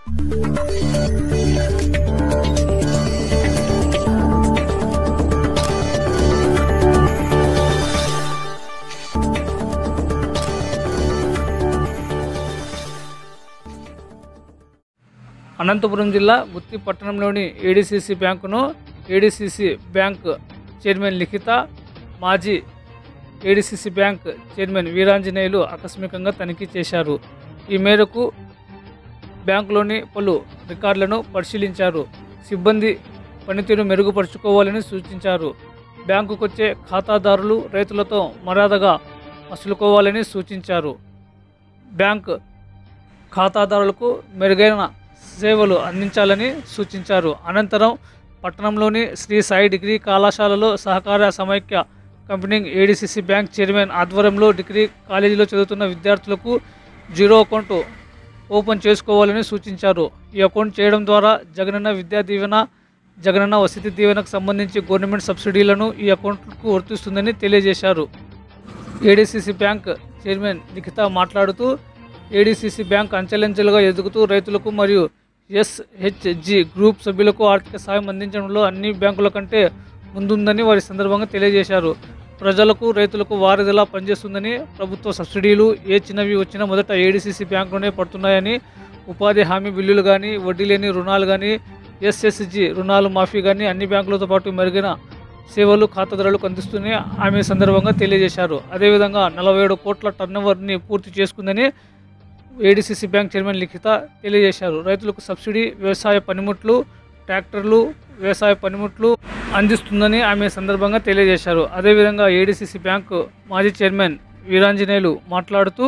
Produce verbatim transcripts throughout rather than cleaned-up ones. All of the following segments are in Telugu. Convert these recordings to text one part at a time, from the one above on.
అనంతపురం జిల్లా గుత్తి పట్టణంలోని ఏడీసీసీ బ్యాంకును ఏడీసీసీ బ్యాంక్ చైర్మన్ లిఖిత, మాజీ ఏడీసీసీ బ్యాంక్ చైర్మన్ వీరాంజనేయులు ఆకస్మికంగా తనిఖీ చేశారు. ఈ మేరకు బ్యాంకులోని పలు రికార్డులను పరిశీలించారు. సిబ్బంది పనితీరు మెరుగుపరుచుకోవాలని సూచించారు. బ్యాంకుకొచ్చే ఖాతాదారులు రైతులతో మర్యాదగా మసులుకోవాలని సూచించారు. బ్యాంక్ ఖాతాదారులకు మెరుగైన సేవలు అందించాలని సూచించారు. అనంతరం పట్టణంలోని శ్రీ సాయి డిగ్రీ కళాశాలలో సహకార సమైక్య కంపెనీ ఏడీసీసీ బ్యాంక్ చైర్మన్ ఆధ్వర్యంలో డిగ్రీ కాలేజీలో చదువుతున్న విద్యార్థులకు జీరో అకౌంట్ ఓపెన్ చేసుకోవాలని సూచించారు. ఈ అకౌంట్ చేయడం ద్వారా జగనన్న విద్యా దీవెన, జగనన్న వసతి దీవెనకు సంబంధించి గవర్నమెంట్ సబ్సిడీలను ఈ అకౌంట్కు వర్తిస్తుందని తెలియజేశారు. ఏడీసీసీ బ్యాంక్ చైర్మన్ లిఖిత మాట్లాడుతూ, ఏడీసీసీ బ్యాంక్ అంచెలంచెలుగా ఎదుగుతూ రైతులకు మరియు ఎస్హెచ్జి గ్రూప్ సభ్యులకు ఆర్థిక సాయం అందించడంలో అన్ని బ్యాంకుల కంటే ముందుందని వారి సందర్భంగా తెలియజేశారు. ప్రజలకు రైతులకు వారధిలా పనిచేస్తుందని, ప్రభుత్వ సబ్సిడీలు ఏ చిన్నవి వచ్చినా మొదట ఏడీసీసీ బ్యాంకులోనే పడుతున్నాయని, ఉపాధి హామీ బిల్లులు కానీ, వడ్డీ లేని రుణాలు కానీ, ఎస్ఎస్జి రుణాలు మాఫీ కానీ అన్ని బ్యాంకులతో పాటు మెరుగైన సేవలు ఖాతాదారులకు అందిస్తూనే ఆమె సందర్భంగా తెలియజేశారు. అదేవిధంగా నలభై ఏడు కోట్ల టర్నోవర్ని పూర్తి చేసుకుందని ఏడీసీసీ బ్యాంక్ చైర్మన్ లిఖిత తెలియజేశారు. రైతులకు సబ్సిడీ, వ్యవసాయ పనిముట్లు, ట్రాక్టర్లు, వ్యవసాయ పనిముట్లు అందిస్తుందని ఆమె సందర్భంగా తెలియజేశారు. అదేవిధంగా ఏడీసీసీ బ్యాంకు మాజీ చైర్మన్ వీరాంజనేయులు మాట్లాడుతూ,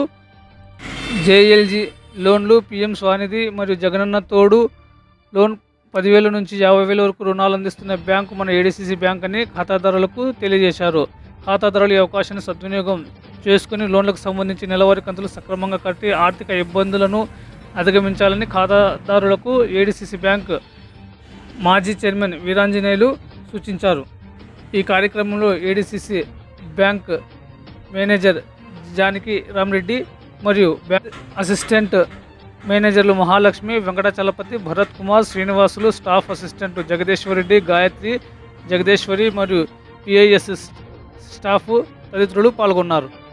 జేఎల్జీ లోన్లు, పీఎం స్వానిధి మరియు జగనన్న తోడు లోన్ పదివేల నుంచి యాభై వేల వరకు రుణాలు అందిస్తున్న బ్యాంకు మన ఏడీసీసీ బ్యాంక్ అని ఖాతాదారులకు తెలియజేశారు. ఖాతాదారులు ఈ అవకాశాన్ని సద్వినియోగం చేసుకుని లోన్లకు సంబంధించి నెలవారీ కంతులు సక్రమంగా కట్టి ఆర్థిక ఇబ్బందులను అధిగమించాలని ఖాతాదారులకు ఏడీసీసీ బ్యాంక్ మాజీ చైర్మన్ వీరాంజనేయులు సూచించారు. ఈ కార్యక్రమంలో ADCC bank manager Janaki Ramareddy మరియు బ్యాంక్ అసిస్టెంట్ మేనేజర్లు మహాలక్ష్మి, వెంకటాచలపతి, భరత్ కుమార్, శ్రీనివాసులు, స్టాఫ్ అసిస్టెంట్ జగదీశ్వరెడ్డి, గాయత్రి, జగదీశ్వరి మరియు పిఐఎస్ స్టాఫ్ తదితరులు పాల్గొన్నారు.